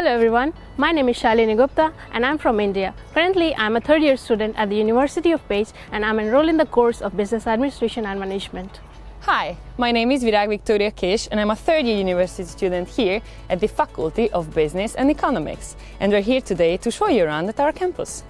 Hello everyone, my name is Shalini Gupta and I'm from India. Currently, I'm a third-year student at the University of Pécs and I'm enrolled in the course of Business Administration and Management. Hi, my name is Virág Viktória and I'm a third-year university student here at the Faculty of Business and Economics. And we're here today to show you around at our campus.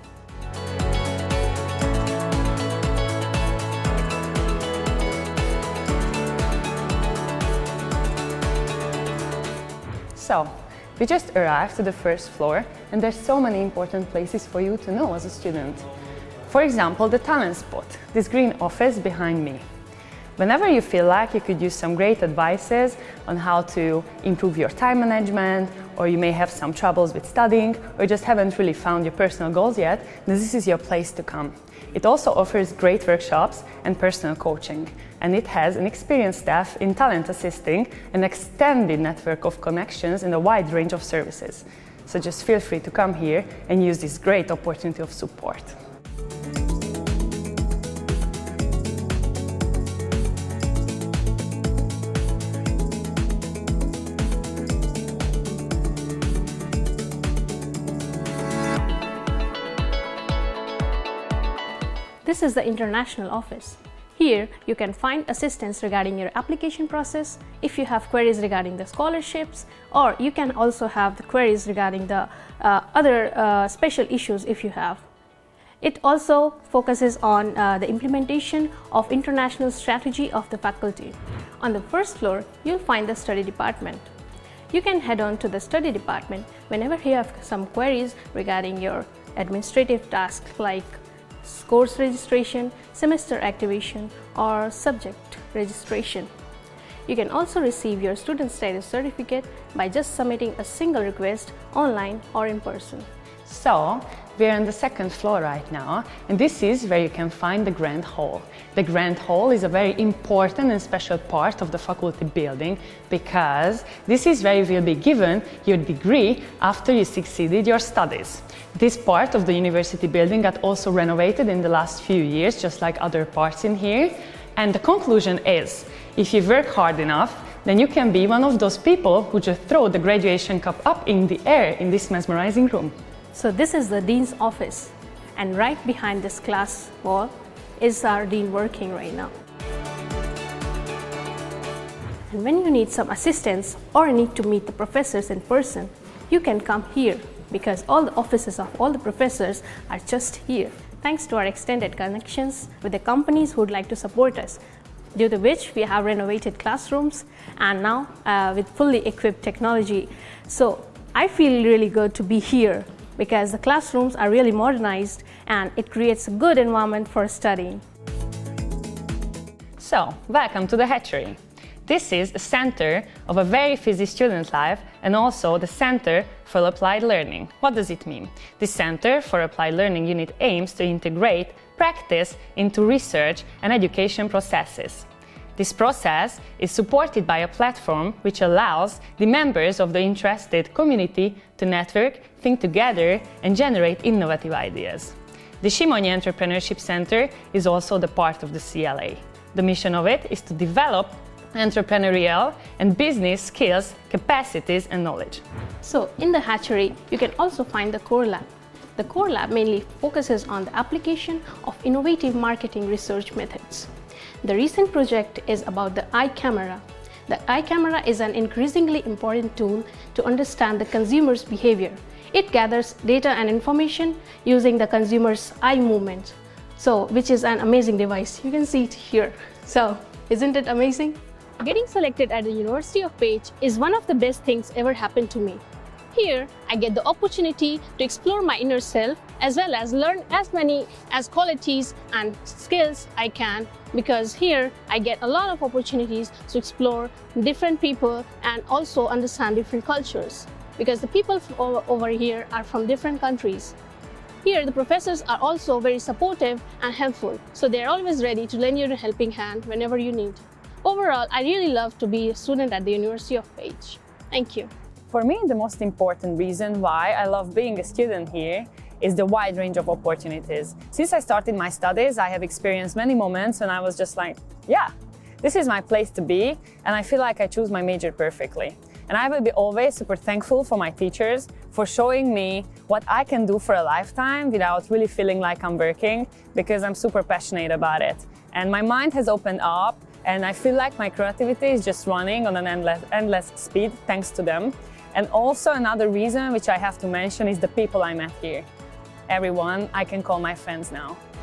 So, we just arrived to the first floor and there's so many important places for you to know as a student. For example, the talent spot, this green office behind me. Whenever you feel like you could use some great advices on how to improve your time management, or you may have some troubles with studying, or just haven't really found your personal goals yet, then this is your place to come. It also offers great workshops and personal coaching, and it has an experienced staff in talent assisting, an extended network of connections and a wide range of services. So just feel free to come here and use this great opportunity of support. This is the international office. Here, you can find assistance regarding your application process, if you have queries regarding the scholarships, or you can also have the queries regarding the other special issues if you have. It also focuses on the implementation of international strategy of the faculty. On the first floor, you'll find the study department. You can head on to the study department whenever you have some queries regarding your administrative tasks like course registration, semester activation, or subject registration. You can also receive your student status certificate by just submitting a single request online or in person. So, we're on the second floor right now, and this is where you can find the Grand Hall. The Grand Hall is a very important and special part of the faculty building because this is where you will be given your degree after you succeeded your studies. This part of the university building got also renovated in the last few years, just like other parts in here. And the conclusion is, if you work hard enough, then you can be one of those people who just throw the graduation cup up in the air in this mesmerizing room. So this is the Dean's office, and right behind this class wall is our Dean working right now. And when you need some assistance or need to meet the professors in person, you can come here because all the offices of all the professors are just here, thanks to our extended connections with the companies who would like to support us, due to which we have renovated classrooms and now with fully equipped technology. So I feel really good to be here because the classrooms are really modernized and it creates a good environment for studying. So, welcome to the hatchery. This is a center of a very busy student life and also the Center for Applied Learning. What does it mean? The Center for Applied Learning unit aims to integrate practice into research and education processes. This process is supported by a platform which allows the members of the interested community to network, think together, and generate innovative ideas. The Shalini Entrepreneurship Center is also the part of the CLA. The mission of it is to develop entrepreneurial and business skills, capacities, and knowledge. So, in the hatchery, you can also find the Core Lab. The Core Lab mainly focuses on the application of innovative marketing research methods. The recent project is about the eye camera. The eye camera is an increasingly important tool to understand the consumer's behavior. It gathers data and information using the consumer's eye movement, which is an amazing device. You can see it here. So, isn't it amazing? Getting selected at the University of Pécs is one of the best things ever happened to me. Here, I get the opportunity to explore my inner self as well as learn as many qualities and skills I can, because here I get a lot of opportunities to explore different people and also understand different cultures, because the people over here are from different countries. Here, the professors are also very supportive and helpful, so they are always ready to lend you a helping hand whenever you need. Overall, I really love to be a student at the University of Pécs. Thank you. For me, the most important reason why I love being a student here is the wide range of opportunities. Since I started my studies, I have experienced many moments when I was just like, yeah, this is my place to be, and I feel like I choose my major perfectly. And I will be always super thankful for my teachers for showing me what I can do for a lifetime without really feeling like I'm working, because I'm super passionate about it. And my mind has opened up, and I feel like my creativity is just running on an endless speed thanks to them. And also another reason which I have to mention is the people I met here. Everyone I can call my friends now.